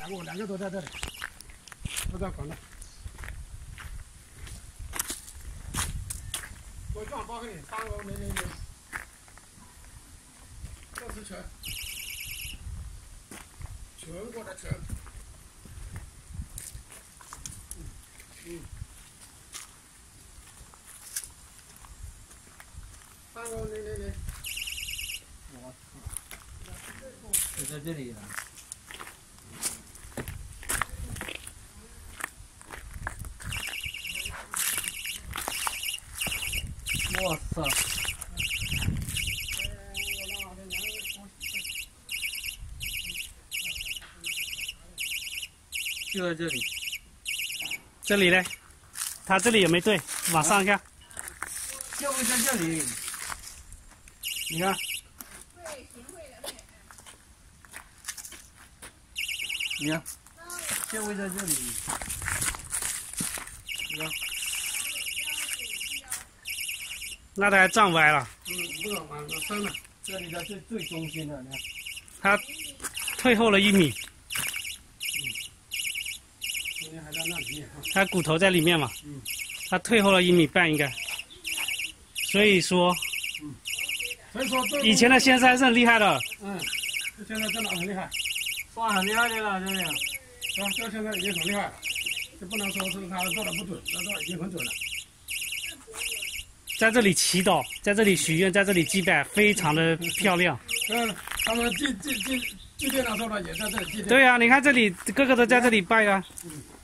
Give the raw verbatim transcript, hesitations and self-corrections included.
两个，两个都在这里，都在管了。我这样包给你，三个零零零，这是全，全国的全。嗯嗯。三个零零零。我操！就在这里了。 哇塞！就在这里， 这里呢？它这里也没对，往上看， 就会在这里。你看，你看，就会在这里。你看。 那它还站歪了。 嗯，不是往上升了，这里在最最中心的，你看。 它退后了一米。 嗯。中间还在那里面。 它骨头在里面嘛。 嗯。 它退后了一米半应该。所以说。 嗯。所以说这。 以前的先生是很厉害的。 嗯。这现在真的很厉害。 算很厉害的了，这里。 是吧？这现在已经很厉害了，就不能说是他做的不准，那做已经很准了。 在这里祈祷，在这里许愿，在这里祭拜，非常的漂亮。 嗯，他们祭祭祭祭奠的时候呢，也在这里祭奠。 对呀、啊，你看这里个个都在这里拜啊。 嗯